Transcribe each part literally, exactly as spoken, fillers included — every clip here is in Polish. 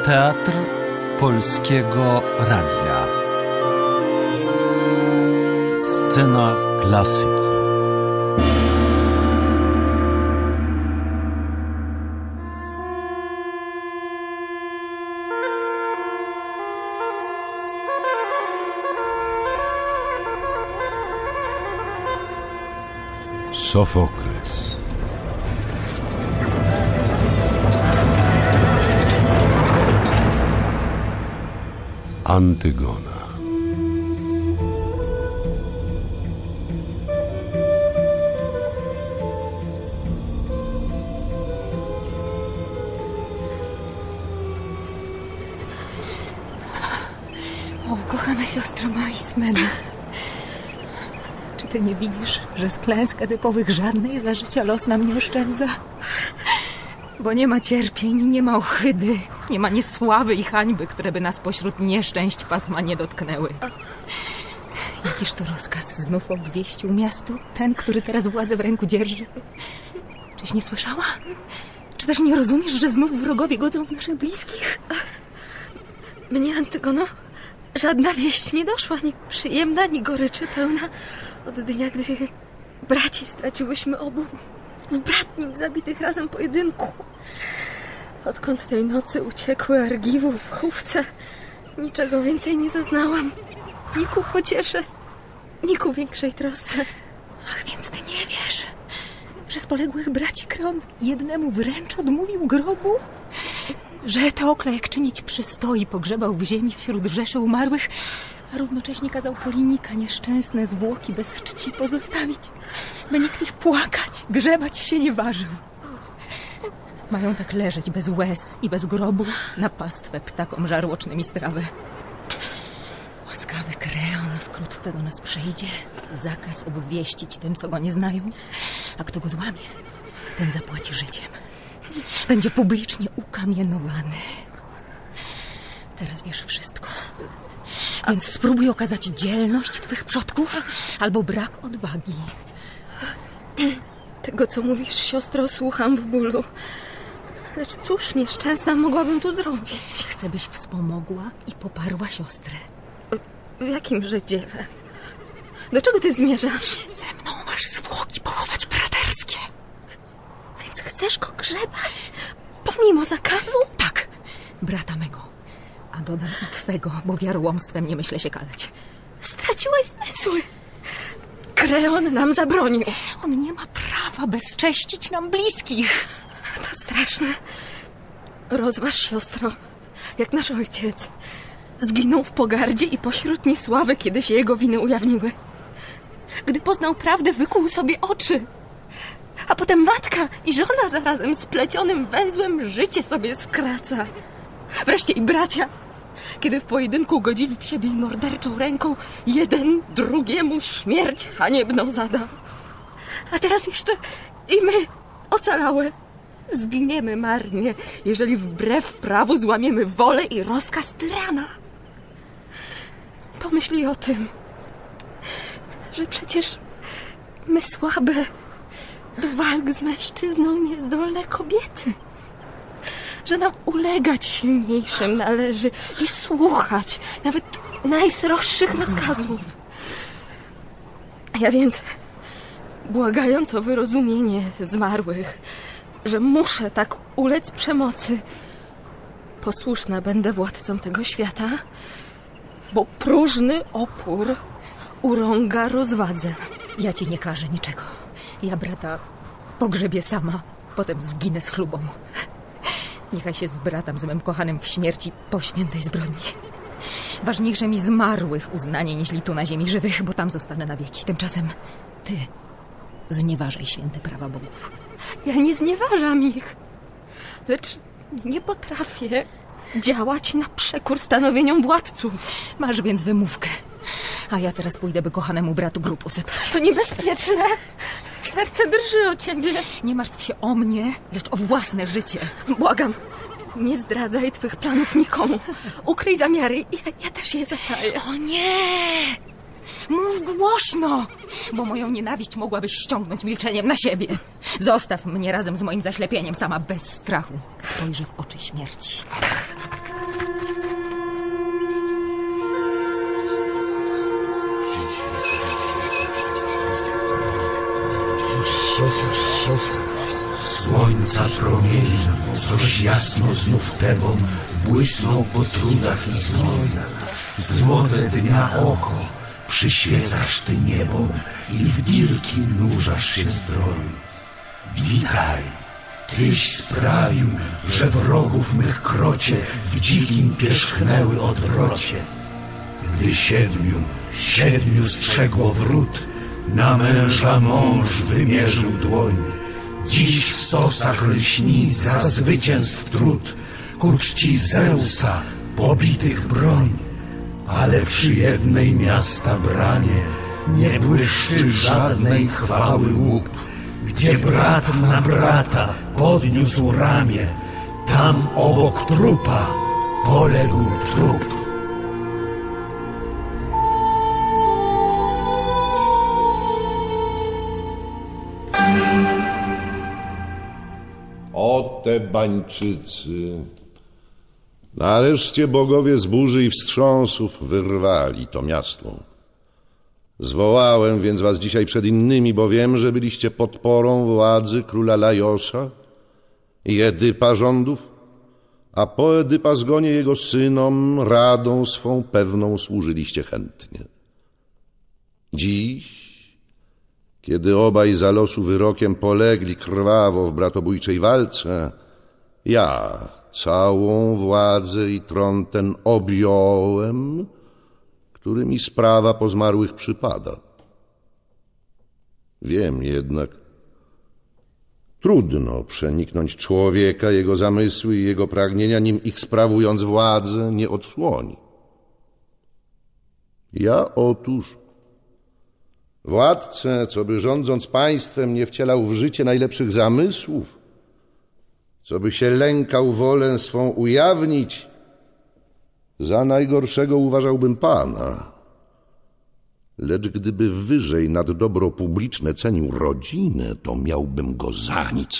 Teatr Polskiego Radia. Scena klasyki. Sofokles. Antygona. O, kochana siostro Maismena. Czy ty nie widzisz, że z klęsk edypowych żadnej za życia los nam nie oszczędza? Bo nie ma cierpień, nie ma ohydy, nie ma niesławy i hańby, które by nas pośród nieszczęść pasma nie dotknęły. Jakiż to rozkaz znów obwieścił miasto, ten, który teraz władzę w ręku dzierży? Czyś nie słyszała? Czy też nie rozumiesz, że znów wrogowie godzą w naszych bliskich? Mnie, Antygono, żadna wieść nie doszła, ni przyjemna, ni goryczy pełna. Od dnia, gdy braci straciłyśmy obu z bratnim zabitych razem pojedynku. Odkąd tej nocy uciekły Argiwu w chówce, niczego więcej nie zaznałam. Ni ku pociesze, ni ku większej trosce. Ach, więc ty nie wiesz, że z poległych braci Kreon jednemu wręcz odmówił grobu? Że Teokla, jak czynić przystoi, pogrzebał w ziemi wśród rzeszy umarłych, a równocześnie kazał Polinika nieszczęsne zwłoki bez czci pozostawić, by nikt ich płakać, grzebać się nie ważył. Mają tak leżeć bez łez i bez grobu na pastwę ptakom żarłocznymi strawę. Łaskawy Kreon wkrótce do nas przyjdzie, zakaz obwieścić tym, co go nie znają, a kto go złamie, ten zapłaci życiem. Będzie publicznie ukamienowany. Teraz wiesz wszystko. Więc spróbuj okazać dzielność twych przodków albo brak odwagi. Tego, co mówisz, siostro, słucham w bólu. Lecz cóż nieszczęsna mogłabym tu zrobić? Chcę, byś wspomogła i poparła siostrę. W jakimże dziele? Do czego ty zmierzasz? Ze mną masz zwłoki pochować braterskie. Więc chcesz go grzebać? Pomimo zakazu? Tak, brata mego. A dodam i twego, bo wiarłomstwem nie myślę się kalać. Straciłaś zmysły. Kreon nam zabronił. On nie ma prawa bezcześcić nam bliskich. To straszne. Rozważ, siostro, jak nasz ojciec zginął w pogardzie i pośród niesławy, kiedy się jego winy ujawniły. Gdy poznał prawdę, wykuł sobie oczy. A potem matka i żona zarazem splecionym węzłem życie sobie skraca. Wreszcie i bracia, kiedy w pojedynku godzili w siebie i morderczą ręką, jeden drugiemu śmierć haniebną zadał. A teraz jeszcze i my, ocalałe, zginiemy marnie, jeżeli wbrew prawu złamiemy wolę i rozkaz tyrana. Pomyślij o tym, że przecież my słabe, do walk z mężczyzną niezdolne kobiety, że nam ulegać silniejszym należy i słuchać nawet najsroższych rozkazów. Ja więc, błagając o wyrozumienie zmarłych, że muszę tak ulec przemocy, posłuszna będę władcom tego świata, bo próżny opór urąga rozwadze. Ja ci nie każę niczego. Ja brata pogrzebię sama, potem zginę z chlubą. Niechaj się zbratam z mym kochanym w śmierci po świętej zbrodni. Ważniejsze mi zmarłych uznanie, niźli tu na ziemi żywych, bo tam zostanę na wieki. Tymczasem ty znieważaj święte prawa bogów. Ja nie znieważam ich, lecz nie potrafię działać na przekór stanowieniom władców. Masz więc wymówkę, a ja teraz pójdę, by kochanemu bratu grób usypać. To niebezpieczne. Serce drży o ciebie. Nie martw się o mnie, lecz o własne życie. Błagam, nie zdradzaj twych planów nikomu. Ukryj zamiary, ja, ja też je zataję. O nie! Mów głośno, bo moją nienawiść mogłabyś ściągnąć milczeniem na siebie. Zostaw mnie razem z moim zaślepieniem, sama bez strachu. Spojrzę w oczy śmierci. Słońca promień, coż jasno znów tebą błysnął po trudach i znojach. Złote dnia oko, przyświecasz ty niebom i w dirki nurzasz się zdroju. Witaj, tyś sprawił, że wrogów mych krocie w dzikim pierzchnęły odwrocie. Gdy siedmiu, siedmiu strzegło wrót, na męża mąż wymierzył dłoń. Dziś w stosach lśni za zwycięstw trud, ku czci Zeusa pobitych broń. Ale przy jednej miasta bramie nie błyszczy żadnej chwały łup. Gdzie brat na brata podniósł ramię, tam obok trupa poległ trup. O Tebańczycy! Nareszcie bogowie z burzy i wstrząsów wyrwali to miasto. Zwołałem więc was dzisiaj przed innymi, bo wiem, że byliście podporą władzy króla Lajosza i Edypa rządów, a po Edypa zgonie jego synom radą swą pewną służyliście chętnie. Dziś, kiedy obaj za losu wyrokiem polegli krwawo w bratobójczej walce, ja całą władzę i tron ten objąłem, który mi sprawa po zmarłych przypada. Wiem jednak, trudno przeniknąć człowieka, jego zamysły i jego pragnienia, nim ich sprawując władzę nie odsłoni. Ja otóż władcę, co by rządząc państwem nie wcielał w życie najlepszych zamysłów, co by się lękał wolę swą ujawnić, za najgorszego uważałbym pana. Lecz gdyby wyżej nad dobro publiczne cenił rodzinę, to miałbym go za nic.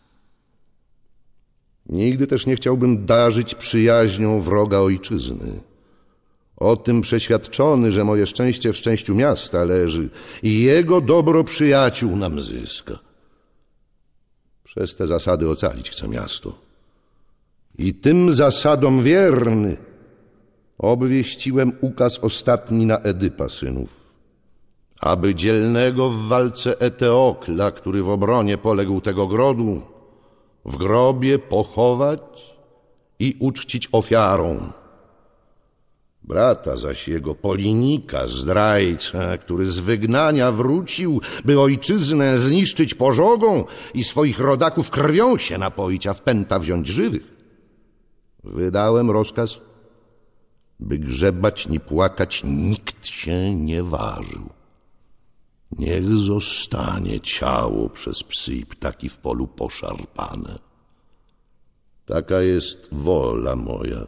Nigdy też nie chciałbym darzyć przyjaźnią wroga ojczyzny. O tym przeświadczony, że moje szczęście w szczęściu miasta leży i jego dobro przyjaciół nam zyska. Przez te zasady ocalić chcę miasto. I tym zasadom wierny obwieściłem ukaz ostatni na Edypa synów, aby dzielnego w walce Eteokla, który w obronie poległ tego grodu, w grobie pochować i uczcić ofiarą. Brata zaś jego Polinika, zdrajcę, który z wygnania wrócił, by ojczyznę zniszczyć pożogą i swoich rodaków krwią się napoić, a w pęta wziąć żywych. Wydałem rozkaz, by grzebać ni płakać nikt się nie ważył. Niech zostanie ciało przez psy i ptaki w polu poszarpane. Taka jest wola moja.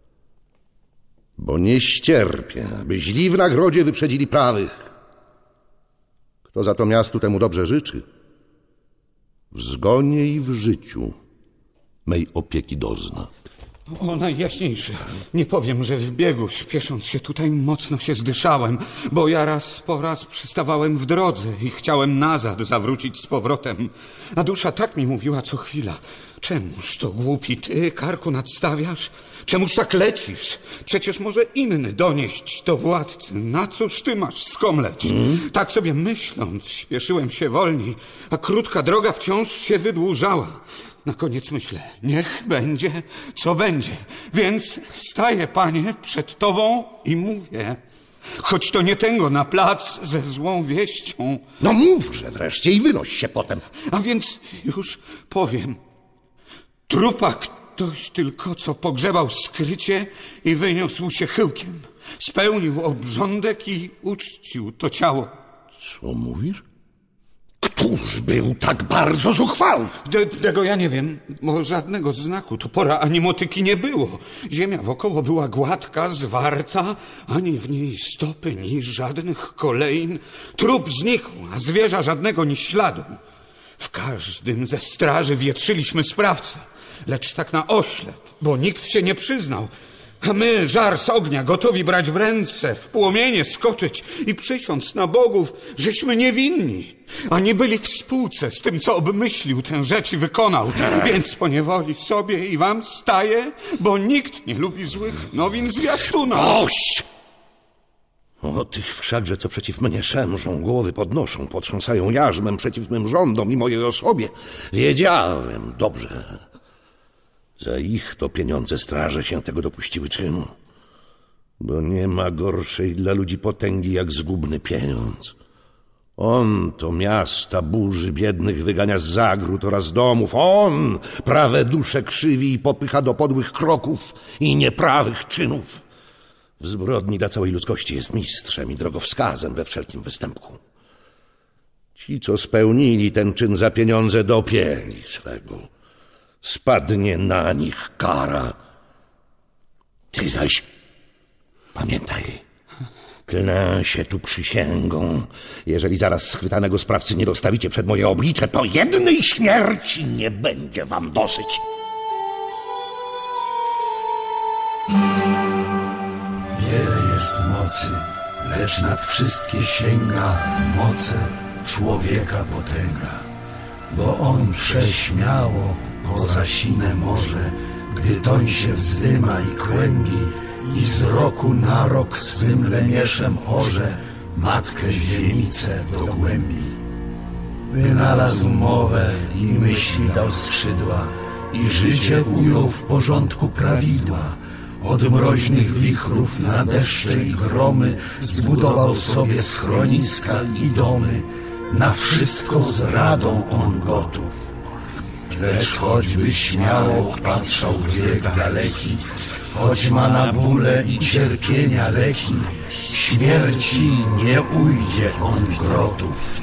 Bo nie ścierpię, by źli w nagrodzie wyprzedzili prawych. Kto za to miastu, temu dobrze życzy. W zgonie i w życiu mej opieki dozna. O najjaśniejszy, nie powiem, że w biegu, śpiesząc się tutaj, mocno się zdyszałem, bo ja raz po raz przystawałem w drodze i chciałem nazad zawrócić z powrotem. A dusza tak mi mówiła co chwila: czemuż to głupi ty karku nadstawiasz? Czemuż tak lecisz? Przecież może inny donieść do władcy. Na cóż ty masz skomleć? Mm. Tak sobie myśląc, śpieszyłem się wolniej, a krótka droga wciąż się wydłużała. Na koniec myślę, niech będzie, co będzie. Więc staję, panie, przed tobą i mówię, choć to nie tęgo na plac ze złą wieścią. No mówże wreszcie i wynoś się potem. A więc już powiem. Trupa ktoś tylko, co pogrzebał skrycie i wyniósł się chyłkiem. Spełnił obrządek i uczcił to ciało. Co mówisz? Któż był tak bardzo zuchwały? De, tego ja nie wiem, bo żadnego znaku topora ani motyki nie było. Ziemia wokoło była gładka, zwarta, ani w niej stopy, ni żadnych kolejn. Trup znikł, a zwierza żadnego ni śladu. W każdym ze straży wietrzyliśmy sprawcę, lecz tak na oślep, bo nikt się nie przyznał. A my, żar z ognia, gotowi brać w ręce, w płomienie skoczyć i przysiąc na bogów, żeśmy niewinni, a nie byli w spółce z tym, co obmyślił tę rzecz i wykonał. Więc poniewoli sobie i wam staje, bo nikt nie lubi złych nowin zwiastuna. Dość! O tych wszakże, co przeciw mnie szemrzą, głowy podnoszą, potrząsają jarzmem przeciw mym rządom i mojej osobie. Wiedziałem dobrze. Za ich to pieniądze straże się tego dopuściły czynu. Bo nie ma gorszej dla ludzi potęgi jak zgubny pieniądz. On to miasta burzy, biednych wygania z zagród oraz domów. On prawe dusze krzywi i popycha do podłych kroków i nieprawych czynów. W zbrodni dla całej ludzkości jest mistrzem i drogowskazem we wszelkim występku. Ci, co spełnili ten czyn za pieniądze, dopięli swego. Spadnie na nich kara. Ty zaś pamiętaj, klnę się tu przysięgą, jeżeli zaraz schwytanego sprawcy nie dostawicie przed moje oblicze, to jednej śmierci nie będzie wam dosyć. Wiele jest mocy, lecz nad wszystkie sięga moce człowieka potęga. Bo on prześmiało poza sine morze, gdy toń się wzdyma i kłębi i z roku na rok swym lemieszem orze matkę ziemicę do głębi. Wynalazł mowę i myśli dał skrzydła i życie ujął w porządku prawidła. Od mroźnych wichrów na deszcze i gromy zbudował sobie schroniska i domy. Na wszystko z radą on gotów. Lecz choćby śmiało patrzał w wiek daleki, choć ma na bóle i cierpienia leki, śmierci nie ujdzie on grotów.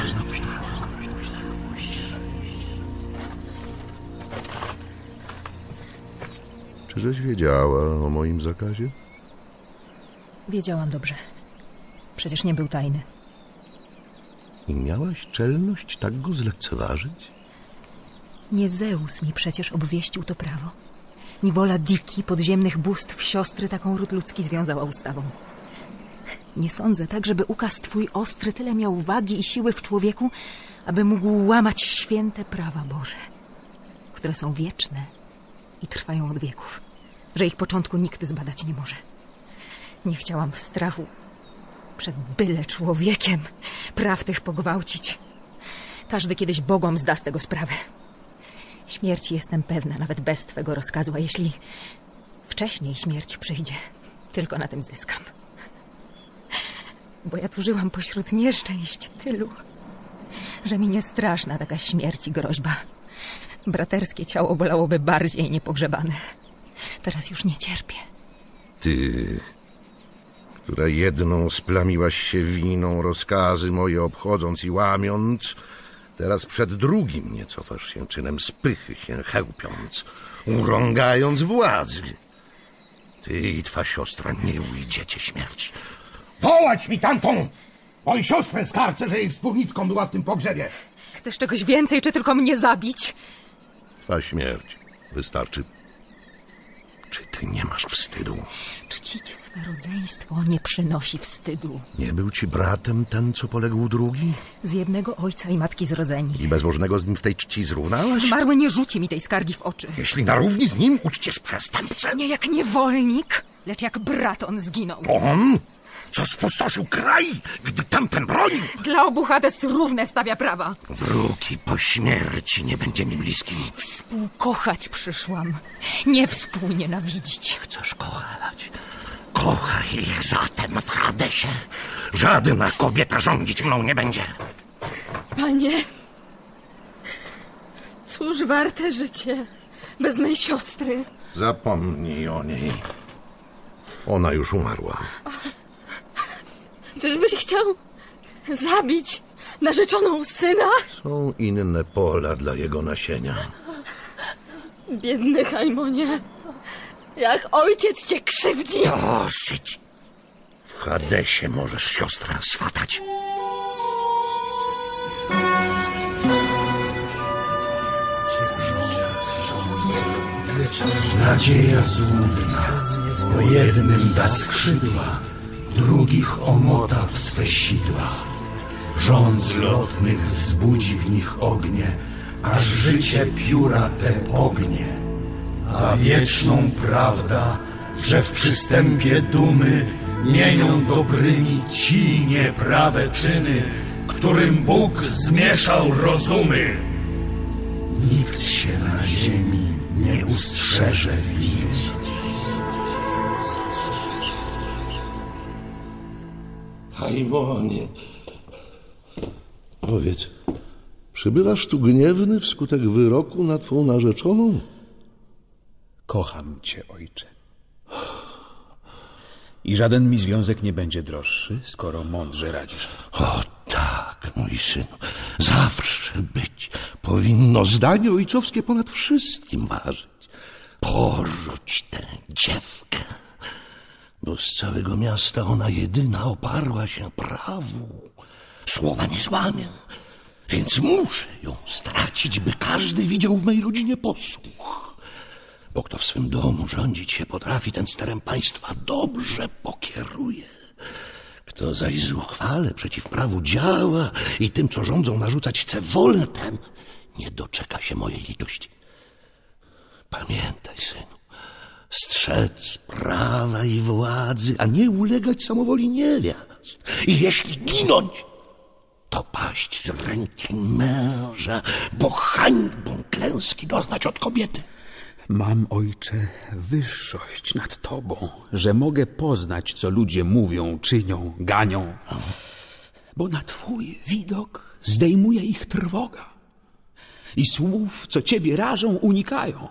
Czyżeś wiedziała o moim zakazie? Wiedziałam dobrze. Przecież nie był tajny. I miałaś czelność tak go zlekceważyć? Nie Zeus mi przecież obwieścił to prawo. Ni wola Diki, podziemnych bóstw siostry taką ród ludzki związała ustawą. Nie sądzę tak, żeby ukaz twój ostry tyle miał wagi i siły w człowieku, aby mógł łamać święte prawa Boże, które są wieczne i trwają od wieków, że ich początku nikt zbadać nie może. Nie chciałam w strachu przed byle człowiekiem praw tych pogwałcić. Każdy kiedyś bogom zda z tego sprawę. Śmierci jestem pewna, nawet bez twego rozkazu, a jeśli wcześniej śmierć przyjdzie, tylko na tym zyskam. Bo ja tu żyłam pośród nieszczęść tylu, że mi nie straszna taka śmierć i groźba. Braterskie ciało bolałoby bardziej niepogrzebane. Teraz już nie cierpię. Ty, która jedną splamiłaś się winą, rozkazy moje obchodząc i łamiąc, teraz przed drugim nie cofasz się czynem spychy się chełpiąc, urągając władzy. Ty i twa siostra nie ujdziecie śmierci. Wołać mi tamtą! Oj, siostrę z karce, że jej wspólniczką była w tym pogrzebie. Chcesz czegoś więcej, czy tylko mnie zabić? Twa śmierć wystarczy. Czy ty nie masz wstydu? Czcić swe rodzeństwo nie przynosi wstydu. Nie był ci bratem ten, co poległ drugi? Z jednego ojca i matki zrodzeni. I bezbożnego z nim w tej czci zrównałaś? Zmarły nie rzuci mi tej skargi w oczy. Jeśli na równi z nim uczcisz przestępcę? Nie jak niewolnik, lecz jak brat on zginął. On? Co spustoszył kraj, gdy tamten bronił? Dla obu Hades równe stawia prawa. Wróg i po śmierci nie będzie mi bliski. Współkochać przyszłam, nie współnienawidzić. Chcesz kochać? Kochaj ich zatem w Hadesie. Żadna kobieta rządzić mną nie będzie. Panie, cóż warte życie bez mej siostry? Zapomnij o niej. Ona już umarła. Czyżbyś chciał zabić narzeczoną syna? Są inne pola dla jego nasienia. Biedny Haimonie, jak ojciec cię krzywdzi. Dosyć. W Hadesie możesz siostrę swatać. Nadzieja złudna, bo jednym da skrzydła, drugich omota w swe sidła. Rząd lotnych wzbudzi w nich ognie, aż życie pióra te pognie. A wieczną prawda, że w przystępie dumy mienią dobrymi ci nieprawe czyny, którym Bóg zmieszał rozumy. Nikt się na ziemi nie ustrzeże winy. Hajmonie, powiedz, przybywasz tu gniewny wskutek wyroku na twą narzeczoną? Kocham cię, ojcze. I żaden mi związek nie będzie droższy, skoro mądrze radzisz. O tak, mój synu, zawsze być powinno zdanie ojcowskie ponad wszystkim ważyć. Porzuć tę dziewkę, bo z całego miasta ona jedyna oparła się prawu. Słowa nie złamię, więc muszę ją stracić, by każdy widział w mej rodzinie posłuch. Bo kto w swym domu rządzić się potrafi, ten sterem państwa dobrze pokieruje. Kto zaś zuchwale przeciw prawu działa i tym, co rządzą, narzucać chce wolę, ten nie doczeka się mojej litości. Pamiętaj, synu, strzec prawa i władzy, a nie ulegać samowoli niewiast. I jeśli ginąć, to paść z ręki męża, bo hańbą klęski doznać od kobiety. Mam, ojcze, wyższość nad tobą, że mogę poznać, co ludzie mówią, czynią, ganią. Bo na twój widok zdejmuje ich trwoga i słów, co ciebie rażą, unikają.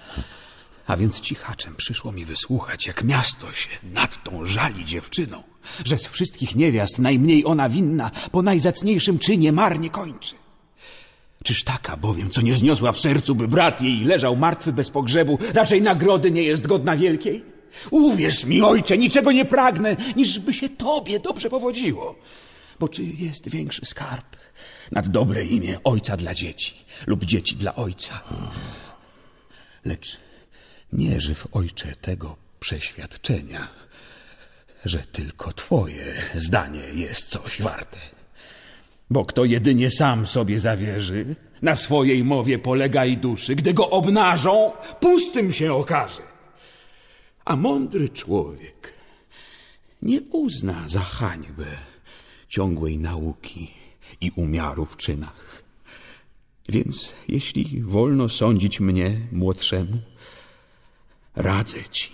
A więc cichaczem przyszło mi wysłuchać, jak miasto się nad tą żali dziewczyną, że z wszystkich niewiast najmniej ona winna po najzacniejszym czynie marnie kończy. Czyż taka bowiem, co nie zniosła w sercu, by brat jej leżał martwy bez pogrzebu, raczej nagrody nie jest godna wielkiej? Uwierz mi, ojcze, niczego nie pragnę, niż by się tobie dobrze powodziło. Bo czy jest większy skarb nad dobre imię ojca dla dzieci lub dzieci dla ojca? Lecz nie żyw, ojcze, tego przeświadczenia, że tylko twoje zdanie jest coś warte. Bo kto jedynie sam sobie zawierzy, na swojej mowie polega i duszy, gdy go obnażą, pustym się okaże. A mądry człowiek nie uzna za hańbę ciągłej nauki i umiaru w czynach. Więc jeśli wolno sądzić mnie, młodszemu, radzę ci,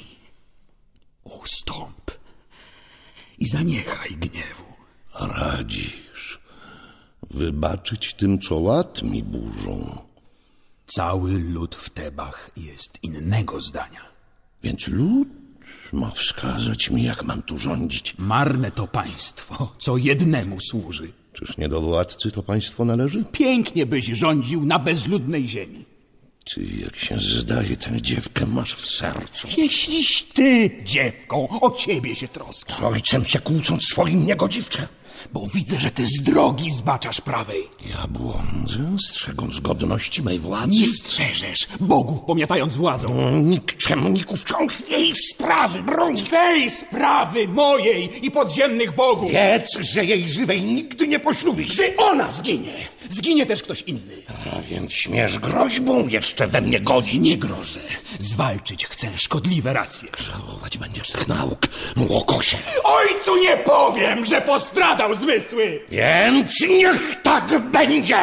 ustąp i zaniechaj gniewu. Radzisz wybaczyć tym, co lat mi burzą. Cały lud w Tebach jest innego zdania. Więc lud ma wskazać mi, jak mam tu rządzić. Marne to państwo, co jednemu służy. Czyż nie do władcy to państwo należy? Pięknie byś rządził na bezludnej ziemi. Ty, jak się zdaje, tę dziewkę masz w sercu. Jeśliś ty, dziewką, o ciebie się troska. Z ojcem się kłócąc swoim niegodziwcze. Bo widzę, że ty z drogi zbaczasz prawej. Ja błądzę, strzegąc godności mej władzy. Nie strzeżesz, bogów pomiatając władzą. Nikczemników wciąż jej sprawy broni. Twej sprawy, mojej i podziemnych bogów. Wiedz, że jej żywej nigdy nie poślubisz. Gdy ona zginie, zginie też ktoś inny. A więc śmiesz groźbą jeszcze we mnie godzić. Nie grożę. Zwalczyć chcę szkodliwe racje. Żałować będziesz tych nauk, młokosie. Ojcu nie powiem, że postradał zmysły. Więc niech tak będzie.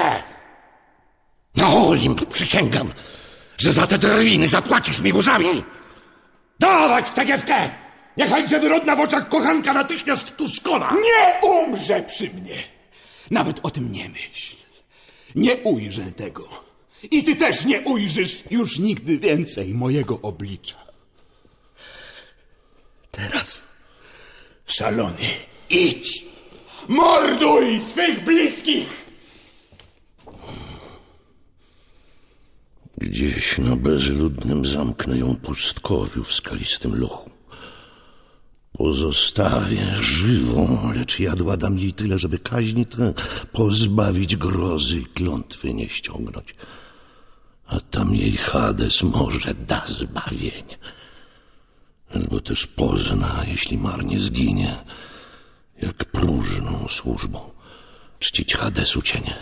Na Olimp przysięgam, że za te drwiny zapłacisz mi łzami. Dawać tę dziewkę! Niechajże wyrodna w oczach kochanka natychmiast tu skona. Nie umrze przy mnie. Nawet o tym nie myśl. Nie ujrzę tego. I ty też nie ujrzysz już nigdy więcej mojego oblicza. Teraz, szalony, idź. Morduj swych bliskich. Gdzieś na bezludnym zamknę ją pustkowiu w skalistym lochu. Pozostawię żywą, lecz jadła dam jej tyle, żeby kaźni tę pozbawić grozy i klątwy nie ściągnąć. A tam jej Hades może da zbawienie. albo też pozna, jeśli marnie zginie, jak próżną służbą czcić Hadesu cienie.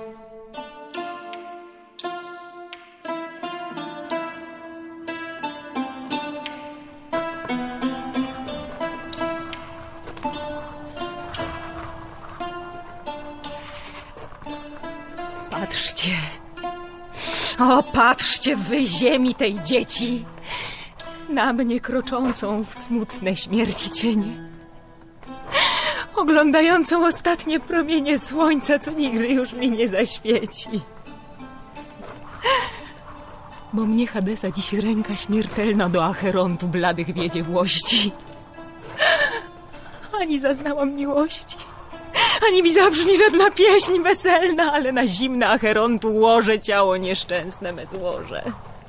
Patrzcie, o patrzcie wy ziemi tej dzieci, na mnie kroczącą w smutne śmierci cienie, oglądającą ostatnie promienie słońca, co nigdy już mi nie zaświeci. Bo mnie Hadesa dziś ręka śmiertelna do Acherontu bladych wiedzie włości. Ani zaznałam miłości, ani mi zabrzmi żadna pieśń weselna, ale na zimne Acherontu łoże ciało nieszczęsne me złoże.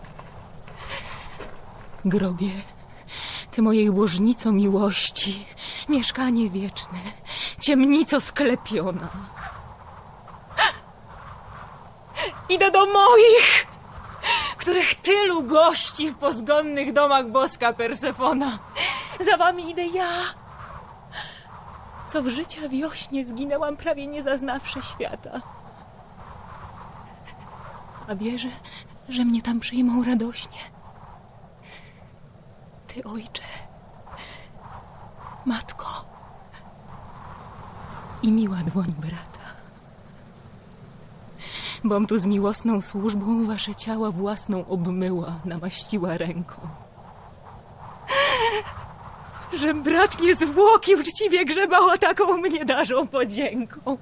Grobie, ty mojej łożnico miłości, mieszkanie wieczne, ciemnico sklepiona. Idę do moich, których tylu gości w pozgonnych domach boska Persefona. Za wami idę ja, co w życia wiośnie zginęłam prawie nie zaznawszy świata. A wierzę, że mnie tam przyjmą radośnie. Ty, ojcze, matko i miła dłoń brata, bom tu z miłosną służbą wasze ciała własną obmyła, namaściła ręką. Że brat nie zwłoki uczciwie grzebał, a taką mnie darzą podzięką.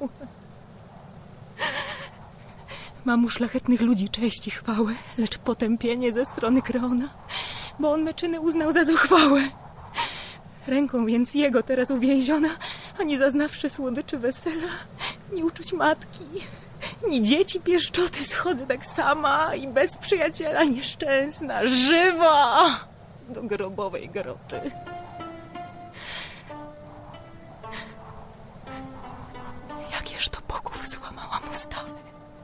Mam u szlachetnych ludzi cześć i chwałę, lecz potępienie ze strony Kreona, bo on me czyny uznał za zuchwałe. Ręką więc jego teraz uwięziona, ani zaznawszy słodyczy wesela, ni uczuć matki, ni dzieci pieszczoty, schodzę tak sama i bez przyjaciela nieszczęsna, żywa do grobowej groty. Jakież to Bogów złamałam ustawy.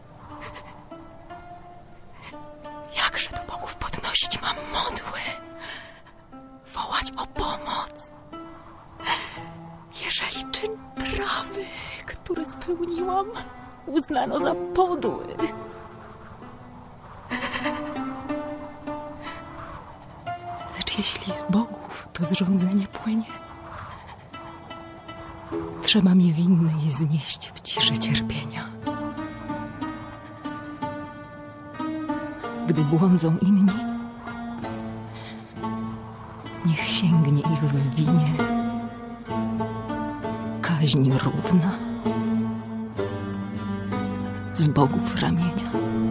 Jakże do Bogów podnosić mam modły, wołać o pomoc, jeżeli czyn prawy, który spełniłam, uznano za podły. Lecz jeśli z bogów to zrządzenie płynie, trzeba mi winnej znieść w ciszy cierpienia. Gdy błądzą inni, niech sięgnie ich w winie kaźń równa z bogów ramienia.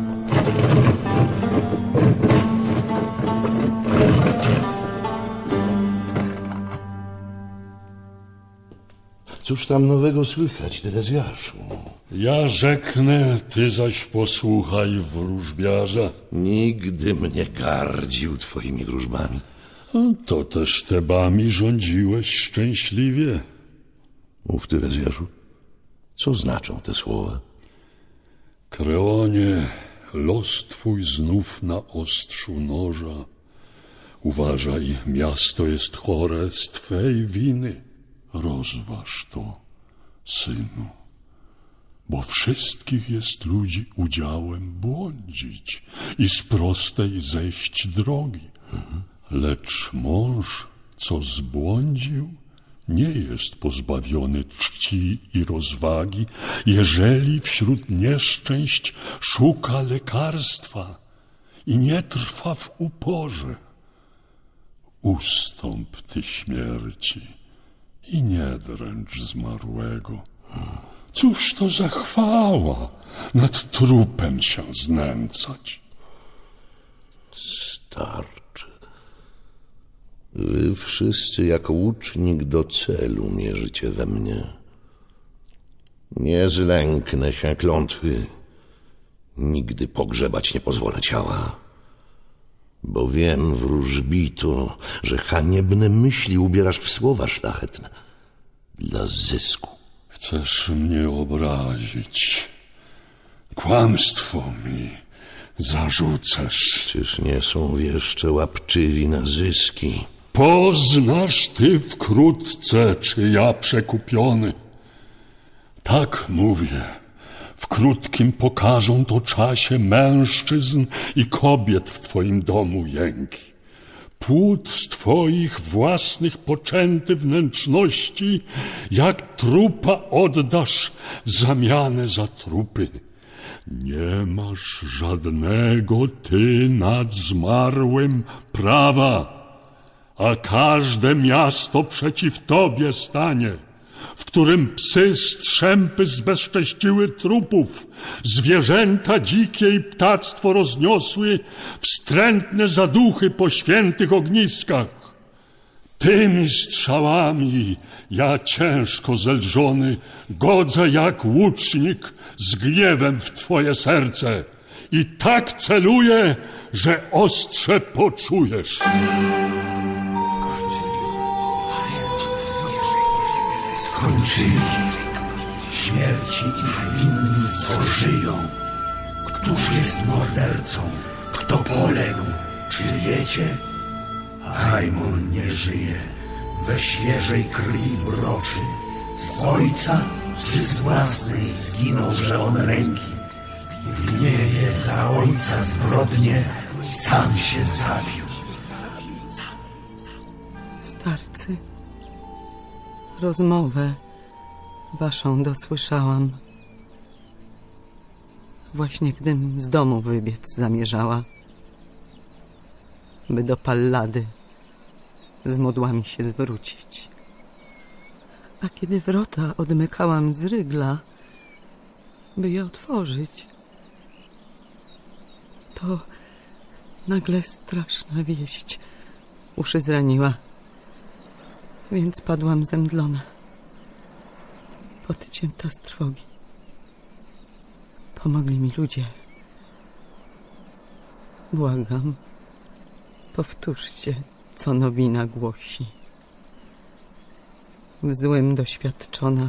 Cóż tam nowego słychać, Terezjaszu? Ja rzeknę, ty zaś posłuchaj wróżbiarza. Nigdy mnie gardził twoimi wróżbami. To też Tebami rządziłeś szczęśliwie. Mów, Terezjaszu, co znaczą te słowa? Kreonie, los twój znów na ostrzu noża. Uważaj, miasto jest chore z twej winy. Rozważ to, synu, bo wszystkich jest ludzi udziałem błądzić i z prostej zejść drogi. Mhm. Lecz mąż, co zbłądził, nie jest pozbawiony czci i rozwagi, jeżeli wśród nieszczęść szuka lekarstwa i nie trwa w uporze. Ustąp ty śmierci i nie dręcz zmarłego. Cóż to za chwała nad trupem się znęcać? Starczy. Wy wszyscy jako łucznik do celu mierzycie we mnie. Nie zlęknę się klątwy. Nigdy pogrzebać nie pozwolę ciała. Bo wiem, wróżbito, że haniebne myśli ubierasz w słowa szlachetne dla zysku. Chcesz mnie obrazić. Kłamstwo mi zarzucasz. Czyż nie są jeszcze łapczywi na zyski? Poznasz ty wkrótce, czy ja przekupiony. Tak mówię, w krótkim pokażą to czasie mężczyzn i kobiet w twoim domu jęki. Płód z twoich własnych poczęty wnętrzności, jak trupa oddasz w zamianę za trupy. Nie masz żadnego ty nad zmarłym prawa, a każde miasto przeciw tobie stanie, w którym psy strzępy zbezcześciły trupów, zwierzęta dzikie i ptactwo rozniosły wstrętne zaduchy po świętych ogniskach. Tymi strzałami ja ciężko zelżony godzę jak łucznik z gniewem w twoje serce i tak celuję, że ostrze poczujesz. Skończyli śmierci ich winni, co żyją. Któż jest mordercą? Kto poległ? Czy wiecie? Haimon nie żyje, we świeżej krwi broczy. Z ojca czy z własnej zginął, że on ręki. W gniewie za ojca zbrodnie sam się zabił. Starcy, rozmowę waszą dosłyszałam. Właśnie gdym z domu wybiec zamierzała, by do Pallady z modłami się zwrócić. A kiedy wrota odmykałam z rygla, by je otworzyć, to nagle straszna wieść uszy zraniła, więc padłam zemdlona, podcięta z trwogi. Pomogli mi ludzie. Błagam, powtórzcie, co nowina głosi. W złym doświadczona,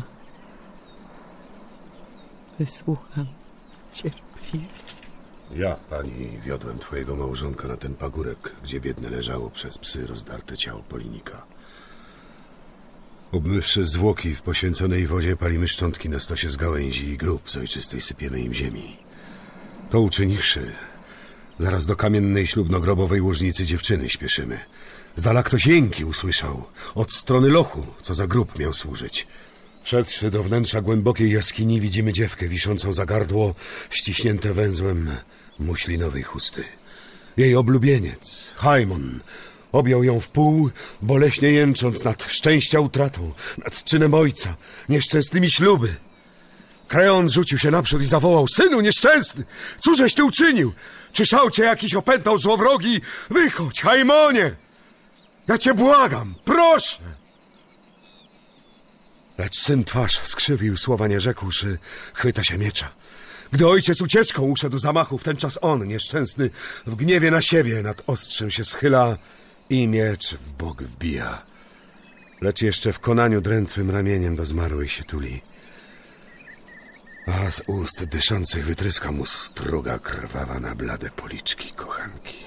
wysłucham cierpliwie. Ja, pani, wiodłem twojego małżonka na ten pagórek, gdzie biedne leżało przez psy rozdarte ciało Polinika. Obmywszy zwłoki w poświęconej wodzie, palimy szczątki na stosie z gałęzi i grób z ojczystej sypiemy im ziemi. To uczyniwszy, zaraz do kamiennej ślubnogrobowej łożnicy dziewczyny śpieszymy. Z dala ktoś jęki usłyszał, od strony lochu, co za grób miał służyć. Wszedłszy do wnętrza głębokiej jaskini, widzimy dziewkę wiszącą za gardło, ściśnięte węzłem muślinowej chusty. Jej oblubieniec, Haimon, objął ją w pół, boleśnie jęcząc nad szczęścia utratą, nad czynem ojca, nieszczęsnymi śluby. Kreon rzucił się naprzód i zawołał: synu nieszczęsny, cóżeś ty uczynił? Czy szał cię jakiś opętał złowrogi? Wychodź, Haimonie! Ja cię błagam, proszę! Lecz syn twarz skrzywił, słowa nie rzekłszy, chwyta się miecza. Gdy ojciec ucieczką uszedł zamachu, w ten czas on, nieszczęsny, w gniewie na siebie nad ostrzem się schyla i miecz w bok wbija. Lecz jeszcze w konaniu drętwym ramieniem do zmarłej się tuli. A z ust dyszących wytryska mu struga krwawa na blade policzki kochanki.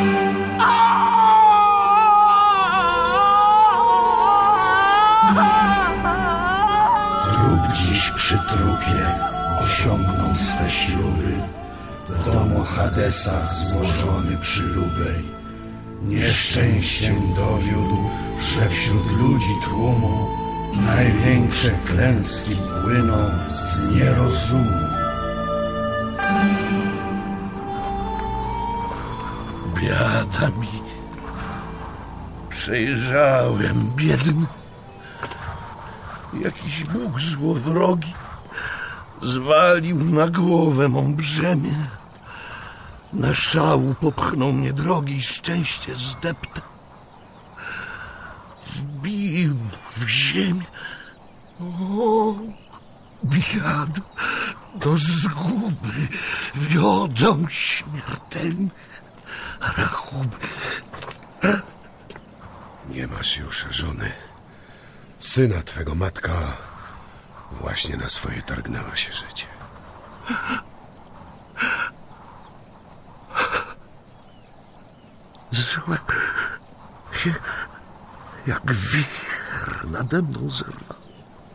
Trup dziś przy trupie osiągnął swe śluby, w domu Hadesa złożony przylubej. Nieszczęściem dowiódł, że wśród ludzi tłumu największe klęski płyną z nierozumu. Biada mi. Przejrzałem, biedny. Jakiś Bóg złowrogi zwalił na głowę mą brzemię. Na szału popchnął mnie drogi i szczęście zdeptał. Wbił w ziemię. O, biadu, do zguby wiodą śmiertelne rachuby. Nie masz już żony. Syna twego matka właśnie na swoje targnęła się życie. Zrzekłem się jak wicher nade mną zerwało.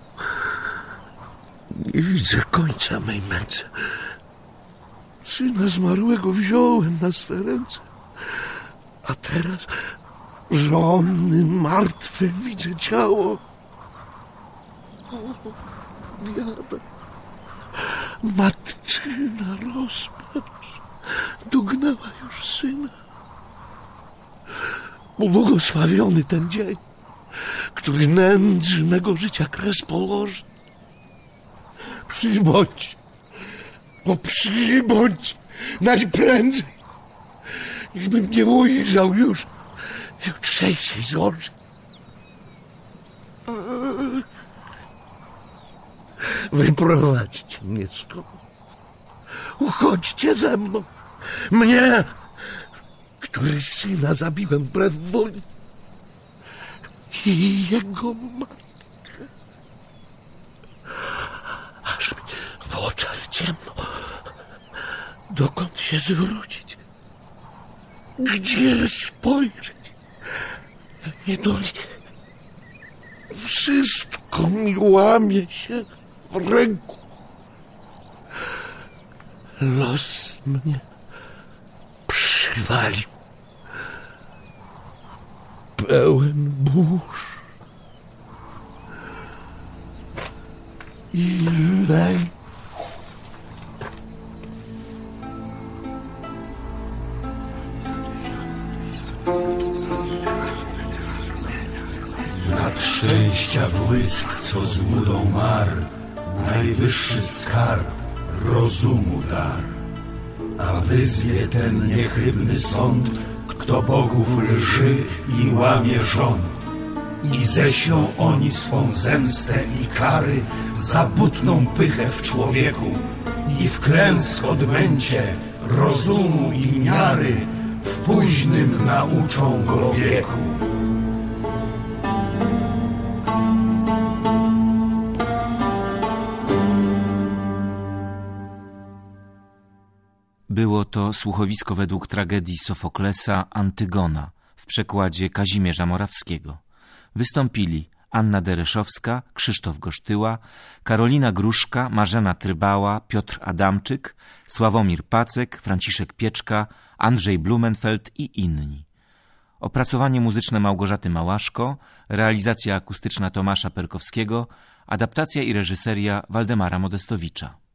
Nie widzę końca mej męce. Syna zmarłego wziąłem na swe ręce, a teraz żony martwe widzę ciało. O, biada, matczyna rozpacz dognała już syna. Błogosławiony ten dzień, który nędzy mego życia kres położy. Przybądź, o przybądź najprędzej, niechbym nie ujrzał już jutrzejszej zorzy. Wyprowadźcie mnie stąd, uchodźcie ze mną, mnie, który syna zabiłem wbrew woli, i jego matkę. Aż mi w oczach ciemno, dokąd się zwrócić, gdzie spojrzeć w niedoli. Wszystko mi łamie się w ręku. Los mnie przywalił, pełen burz i lęk. Nad szczęścia błysk, co złudą mar, najwyższy skarb, rozumu dar. A wyzwie ten niechybny sąd, kto bogów lży i łamie rząd. I ześlą oni swą zemstę i kary za butną pychę w człowieku. I w klęsk odmęcie rozumu i miary w późnym nauczą go wieku. Było to słuchowisko według tragedii Sofoklesa Antygona w przekładzie Kazimierza Morawskiego. Wystąpili Anna Dereszowska, Krzysztof Gosztyła, Karolina Gruszka, Marzena Trybała, Piotr Adamczyk, Sławomir Pacek, Franciszek Pieczka, Andrzej Blumenfeld i inni. Opracowanie muzyczne Małgorzaty Małaszko, realizacja akustyczna Tomasza Perkowskiego, adaptacja i reżyseria Waldemara Modestowicza.